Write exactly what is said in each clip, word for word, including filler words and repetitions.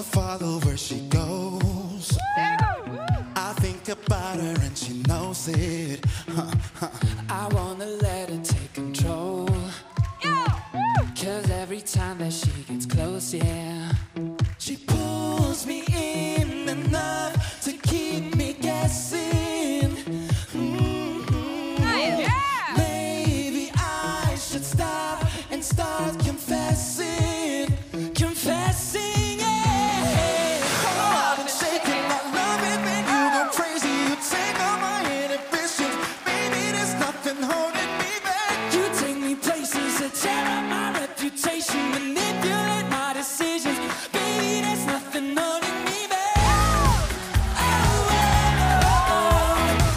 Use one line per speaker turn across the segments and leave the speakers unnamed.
follow where she goes. I think about her and she knows it. I wanna let her take control. Cause every time that she gets close, yeah, she pulls me in enough to keep me guessing. Mm-hmm. Yeah. Maybe I should stop and start confessing, confessing, yeah. Oh, I've been shaking, I love it when you go crazy. You take all my inhibitions, baby, there's nothing holding me back. You take me places that tear up my reputation, manipulate my decisions, baby, there's nothing holding me back. Oh, oh, oh.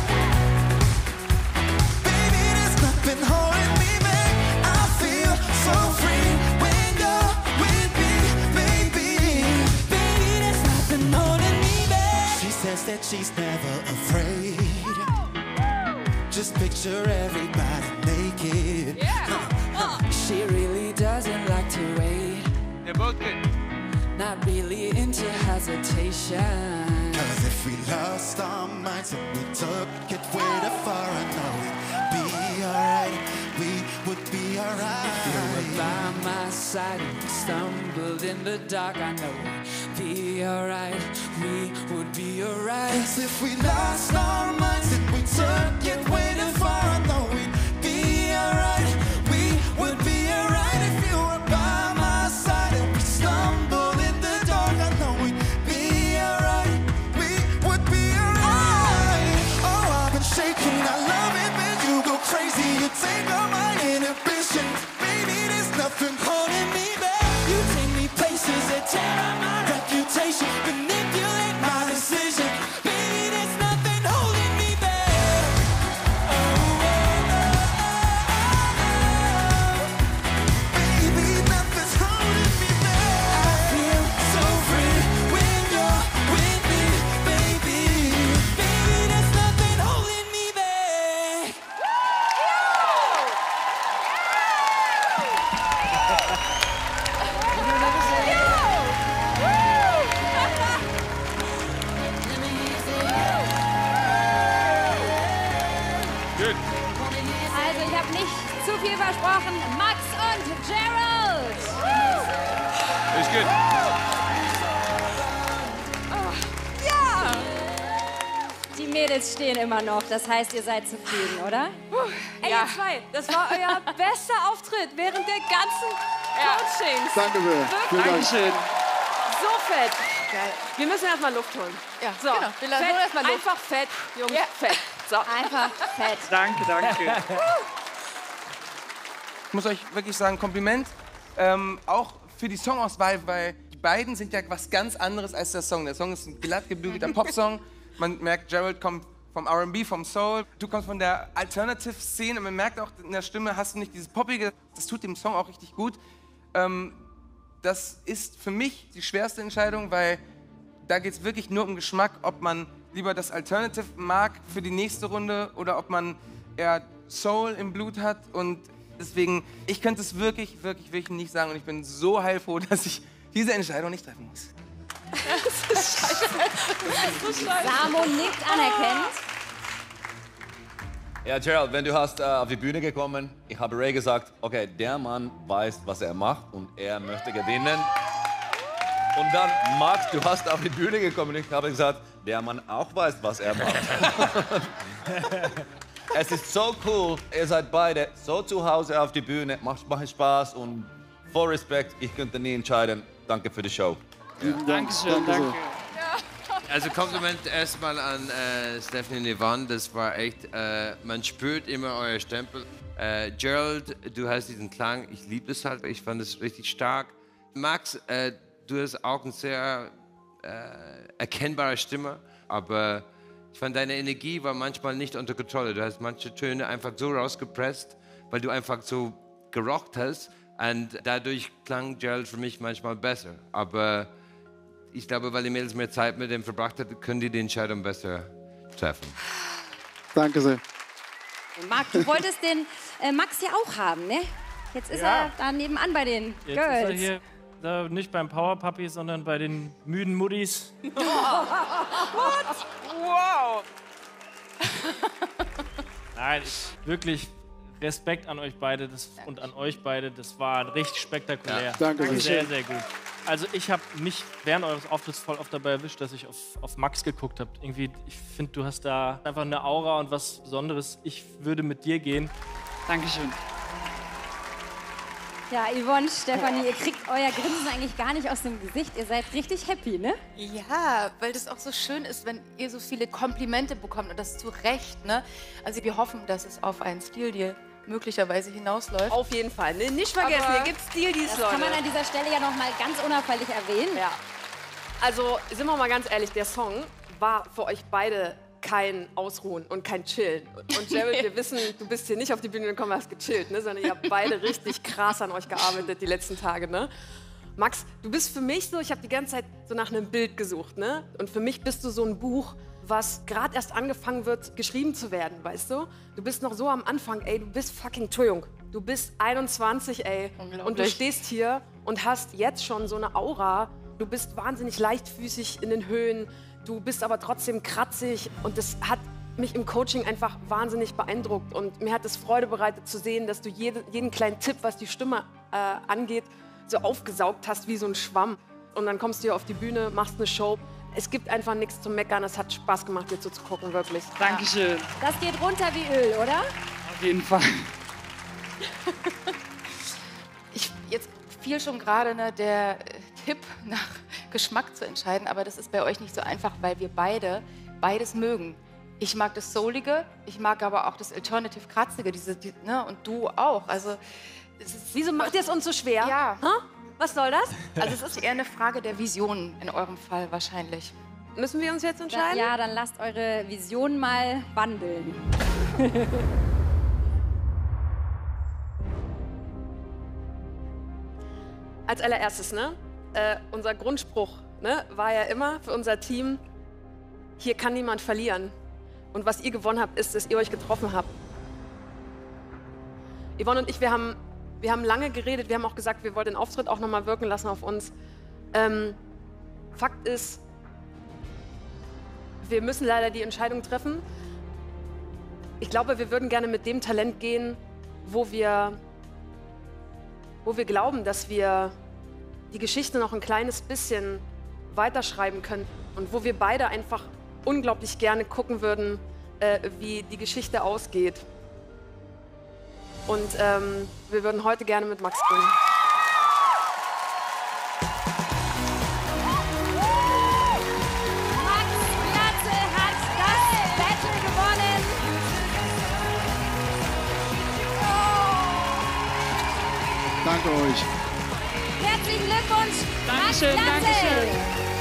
Baby, there's nothing holding me back. I feel so free when you're with me, baby. Baby, there's nothing holding me back. She says that she's never afraid. Just picture everybody naked. She really doesn't like to wait.
They're both good.
Not really into hesitation. Cause if we lost our minds and we took it way too far, I know we'd be alright. We would be alright. If you were by my side and we stumbled in the dark, I know we'd be alright. We would be alright. Cause if we lost our minds and we took it way too far, I know we'd be alright. We would be alright if you were by my side and we stumbled in the dark. I know we'd be alright. We would be alright. Oh, I've been shaking. I love it when you go crazy. You take all my inhibitions, baby. There's nothing holding me back. You take me places that tear up my reputation, manipulate my decision, baby. There's nothing holding me back. Oh, oh, oh, oh. Baby, nothing's holding me back. I feel so free when you're with me, baby. Baby, there's nothing holding me back.
Good.
Also, ich habe nicht zu viel versprochen. Max und Gerald.
Ist gut.
Ja! Die Mädels stehen immer noch. Das heißt, ihr seid zufrieden, oder?
Ey, ihr zwei, das war euer bester Auftritt während der ganzen Coachings.
Danke sehr. Vielen Dank.
Dankeschön.
So fett. Geil. Wir müssen erstmal Luft holen. Ja, so.
genau. Wir lassen
Fett,
erst mal Luft.
einfach fett, Jungs, fett. So.
Einfach fett.
Danke, danke. Ich muss euch wirklich sagen, Kompliment. Ähm, auch für die Songauswahl, weil die beiden sind ja was ganz anderes als der Song. Der Song ist ein glatt gebügelter Popsong. Man merkt, Gerald kommt vom R and B, vom Soul. Du kommst von der Alternative-Szene. Man merkt auch, in der Stimme hast du nicht dieses Poppige. Das tut dem Song auch richtig gut. Ähm, das ist für mich die schwerste Entscheidung, weil da geht es wirklich nur um Geschmack, ob man lieber das Alternative mag für die nächste Runde oder ob man eher Soul im Blut hat. Und deswegen, ich könnte es wirklich, wirklich, wirklich nicht sagen. Und ich bin so heilfroh, dass ich diese Entscheidung nicht treffen muss.
Das ist scheiße. Das ist so scheiße.
Samo nickt anerkennend.
Ja, Gerald, wenn du hast äh, auf die Bühne gekommen, ich habe Ray gesagt, okay, der Mann weiß, was er macht und er möchte gewinnen. Und dann, Max, du hast auf die Bühne gekommen und ich habe gesagt, der Mann auch weiß, was er macht. Es ist so cool, ihr seid beide so zu Hause auf die Bühne, macht, macht Spaß und voll Respekt, ich könnte nie entscheiden. Danke für die Show.
Ja.
Dankeschön, danke.
Also Kompliment erstmal an äh, Stephanie und Yvonne, das war echt, äh, man spürt immer euer Stempel. Äh, Gerald, du hast diesen Klang, ich liebe es halt, ich fand es richtig stark. Max, äh, du hast auch eine sehr äh, erkennbare Stimme, aber ich fand, deine Energie war manchmal nicht unter Kontrolle. Du hast manche Töne einfach so rausgepresst, weil du einfach so gerockt hast und dadurch klang Gerald für mich manchmal besser. Aber ich glaube, weil die Mädels mehr Zeit mit dem verbracht haben, können die die Entscheidung besser treffen.
Danke sehr.
Marc, du wolltest den äh, Max ja auch haben, ne? Jetzt ist
Ja.
er da nebenan bei den
Jetzt
Girls.
ist er hier
äh, nicht beim Power Puppy, sondern bei den müden Muddis.
What? Wow.
Nein, ich, wirklich Respekt an euch beide das, und an euch beide. Das war richtig spektakulär.
Ja. Danke sehr.
Sehr, sehr gut. Also ich habe mich während eures Auftritts voll oft dabei erwischt, dass ich auf, auf Max geguckt habe. Irgendwie, ich finde, du hast da einfach eine Aura und was Besonderes. Ich würde mit dir gehen.
Dankeschön.
Ja, Yvonne, Stefanie, ihr kriegt euer Grinsen eigentlich gar nicht aus dem Gesicht. Ihr seid richtig happy, ne?
Ja, weil das auch so schön ist, wenn ihr so viele Komplimente bekommt und das zu Recht, ne? Also wir hoffen, dass es auf einen Stildeal möglicherweise hinausläuft.
Auf jeden Fall. Ne? Nicht vergessen,
Aber
hier gibt es Stildeals,
Das
Leute.
kann man an dieser Stelle ja noch mal ganz unauffällig erwähnen.
Ja. Also, sind wir mal ganz ehrlich, der Song war für euch beide kein Ausruhen und kein Chillen. Und Gerald, wir wissen, du bist hier nicht auf die Bühne gekommen, hast gechillt, ne? Sondern ihr habt beide richtig krass an euch gearbeitet die letzten Tage. Ne? Max, du bist für mich so, ich habe die ganze Zeit so nach einem Bild gesucht. Ne? Und für mich bist du so ein Buch, was gerade erst angefangen wird, geschrieben zu werden, weißt du? Du bist noch so am Anfang, ey, du bist fucking, Entschuldigung, du bist einundzwanzig, ey. Und du stehst hier und hast jetzt schon so eine Aura. Du bist wahnsinnig leichtfüßig in den Höhen. Du bist aber trotzdem kratzig und das hat mich im Coaching einfach wahnsinnig beeindruckt und mir hat es Freude bereitet zu sehen, dass du jede, jeden kleinen Tipp, was die Stimme äh, angeht, so aufgesaugt hast wie so ein Schwamm. Und dann kommst du hier auf die Bühne, machst eine Show. Es gibt einfach nichts zum Meckern, es hat Spaß gemacht, dir zuzugucken, wirklich.
Dankeschön.
Das geht runter wie Öl, oder?
Auf jeden Fall.
Ich, jetzt fiel schon gerade ne, der äh, Tipp, nach Geschmack zu entscheiden, aber das ist bei euch nicht so einfach, weil wir beide beides mögen. Ich mag das Soulige, ich mag aber auch das Alternative Kratzige, diese, die, ne, und du auch. Also, es ist,
Wieso macht ihr es uns so schwer?
Ja.
Ha? Was soll das?
Also es ist eher eine Frage der Vision in eurem Fall wahrscheinlich.
Müssen wir uns jetzt entscheiden?
Ja, dann lasst eure Vision mal wandeln.
Als allererstes, ne? Äh, unser Grundspruch, ne, war ja immer für unser Team, hier kann niemand verlieren. Und was ihr gewonnen habt, ist, dass ihr euch getroffen habt. Yvonne und ich, wir haben, wir haben lange geredet, wir haben auch gesagt, wir wollen den Auftritt auch nochmal wirken lassen auf uns. Ähm, Fakt ist, wir müssen leider die Entscheidung treffen. Ich glaube, wir würden gerne mit dem Talent gehen, wo wir, wo wir glauben, dass wir die Geschichte noch ein kleines bisschen weiterschreiben können und wo wir beide einfach unglaublich gerne gucken würden, äh, wie die Geschichte ausgeht. Und ähm, wir würden heute gerne mit Max gehen.
Max Glatze hat das Battle gewonnen.
Danke euch.
Herzlichen Glückwunsch, Max
Dankeschön,
Glatze.
Dankeschön.